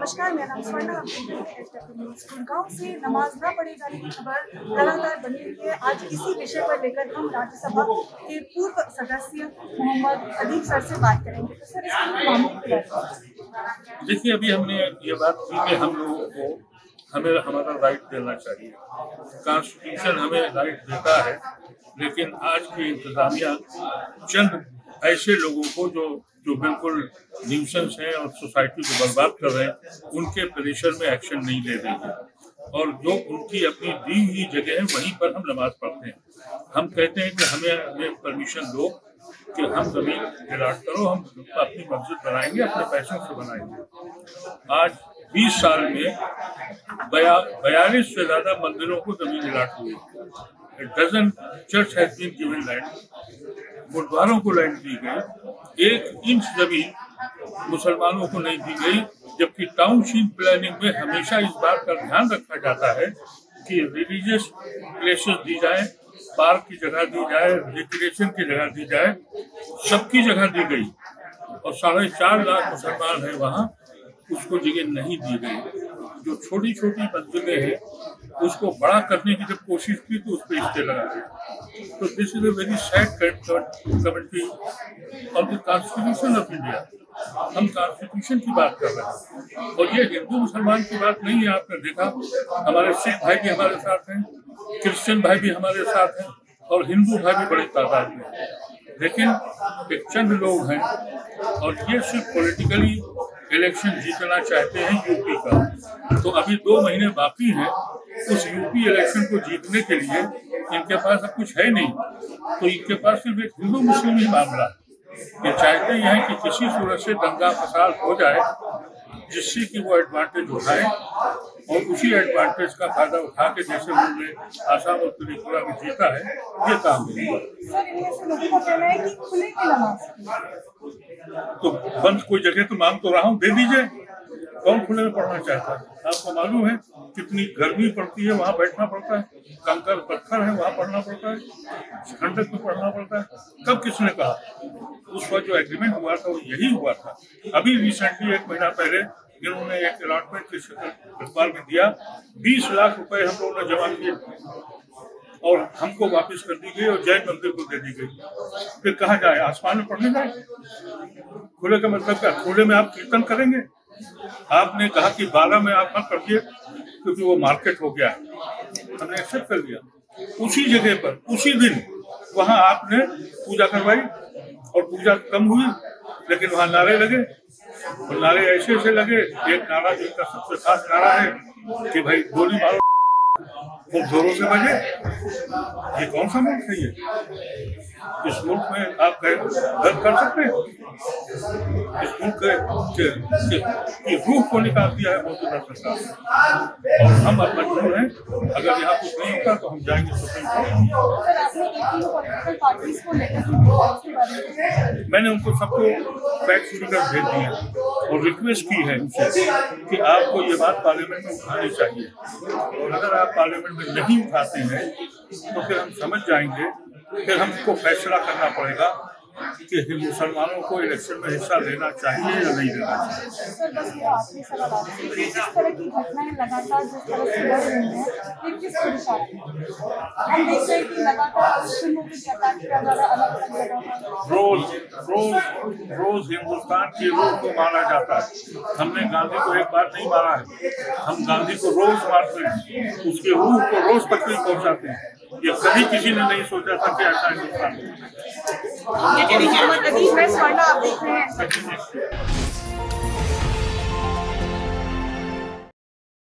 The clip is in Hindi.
नमस्कार, मेरा नाम स्वर्णा। आप देख रहे हैं HW न्यूज़। गुड़गांव से नमाज न पढ़े जाने की खबर लगातार बनी हुई है। आज इसी विषय पर लेकर हम राज्यसभा के पूर्व सदस्य मोहम्मद अदीब सर से बात करेंगे। तो सर, इसके मामले में देखिए, अभी हमने ये बात की कि हम लोगों को हमें हमारा राइट देना चाहिए। कॉन्स्टिट्यूशन हमें राइट देता है, लेकिन आज की इंतजामिया चंद ऐसे लोगों को जो बिल्कुल न्यूसेंस हैं और सोसाइटी को बर्बाद कर रहे हैं, उनके प्रेशर में एक्शन नहीं ले रही है। और जो उनकी अपनी दी हुई जगह है, वहीं पर हम नमाज पढ़ते हैं। हम कहते हैं कि हमें परमिशन दो कि हम जमीन गिराट करो, हम अपनी मस्जिद बनाएंगे, अपने पैसों से बनाएंगे। आज 20 साल में 42 से ज्यादा मंदिरों को जमीन गिराट हुई। Dozen church has been given land, गुरुद्वारों को लैंड दी गई। 1 इंच जमीन मुसलमानों को नहीं दी गई, जबकि टाउनशिप प्लानिंग में हमेशा इस बात का ध्यान रखा जाता है कि रिलीजियस प्लेसेस दी जाए, पार्क की जगह दी जाए, रिक्रिएशन की जगह दी जाए, सबकी जगह दी गई। और 4.5 लाख मुसलमान हैं वहाँ, उसको जगह नहीं दी गई। जो छोटी छोटी मंजिलें हैं, उसको बड़ा करने की जब कोशिश की तो उस पर स्टे लगा दिया। तो this is a very sad commentary on the constitution of India. हम कॉन्स्टिट्यूशन की बात कर रहे हैं, और ये हिंदू मुसलमान की बात नहीं है। आपने देखा, हमारे सिख भाई भी हमारे साथ हैं, क्रिश्चियन भाई भी हमारे साथ हैं, और हिंदू भाई भी बड़ी तादाद में हैं। लेकिन एक चंद लोग हैं, और ये सिर्फ पॉलिटिकली इलेक्शन जीतना चाहते हैं यूपी का। तो अभी 2 महीने बाकी हैं। उस यूपी इलेक्शन को जीतने के लिए इनके पास अब कुछ है नहीं, तो इनके पास सिर्फ एक हिंदू मुस्लिम ही मामला। ये चाहते हैं कि किसी सूरत से दंगा फसाद हो जाए, जिससे कि वो एडवांटेज उठाए, और उसी एडवांटेज का फायदा उठा के जैसे उन्होंने आसाम और त्रिपुरा में जीता है, ये काम हुआ। तो बंद कोई जगह तो मांग तो रहा हूँ, दे दीजिए। कौन खुले में पढ़ना चाहता है? आपको मालूम है कितनी गर्मी पड़ती है, वहाँ बैठना पड़ता है, कंकर पत्थर है, वहाँ पढ़ना पड़ता है, ठंडक में पढ़ना पड़ता है। कब किसने कहा? उस वक्त जो एग्रीमेंट हुआ था वो यही हुआ था। अभी रिसेंटली 1 महीना पहले इन्होंने एक अलॉटमेंट के इकबाल में दिया, 20 लाख रुपए हम लोगों ने जमा किए, और हमको वापस कर दी गई, और जैन मंदिर को दे दी गई। फिर कहाँ जाए? आसमान में पढ़ने जाए? खुले का मतलब क्या? खुले में आप कीर्तन करेंगे? आपने कहा कि 12 में आप मत करिए, क्योंकि वो मार्केट हो गया है। हमने एक्सेप्ट कर लिया। उसी जगह पर उसी दिन वहां आपने पूजा करवाई, और पूजा कम हुई, लेकिन वहां नारे लगे, और नारे ऐसे ऐसे लगे। एक नारा जो इनका सबसे खास नारा है कि भाई गोली मारो, खूब जोरों से बजे। ये कौन सा मुल्क है? ये इस मुल्क में आप रद्द कर सकते हैं? इस मुल्क की रूह को निकाल दिया है मौजूदा सरकार, और हम अब मजबूर हैं। अगर यहाँ कुछ नहीं होगा तो हम जाएंगे सुप्रीम कोर्ट। मैंने उनको सबको फैक्ट फिगर भेज दिए और रिक्वेस्ट की है उनसे कि आपको ये बात पार्लियामेंट में उठानी चाहिए, और अगर आप पार्लियामेंट में नहीं उठाते हैं तो फिर हम समझ जाएंगे, फिर हमको फैसला करना पड़ेगा कि मुसलमानों को इलेक्शन में हिस्सा लेना चाहिए या नहीं लेना चाहिए। सर, बस ये आखिरी सवाल आपसे, इस तरह की घटनाएं लगातार जिस तरह से बढ़ रही हैं, ये किस दिशा में? हम देख रहे हैं कि लगातार मुस्लिमों पे अटैक किया जा रहा है, अलग अलग जगह पर। रोज हिंदुस्तान की रूह को मारा जाता है। हमने गांधी को एक बार नहीं मारा है, हम गांधी को रोज मारते हैं, उसकी रूह को रोज तकलीफ पहुँचाते हैं। ये कभी किसी ने नहीं सोचा था कि ऐसा हिंदुस्तान में। मैं स्वर्णा, आप देख रहे हैं।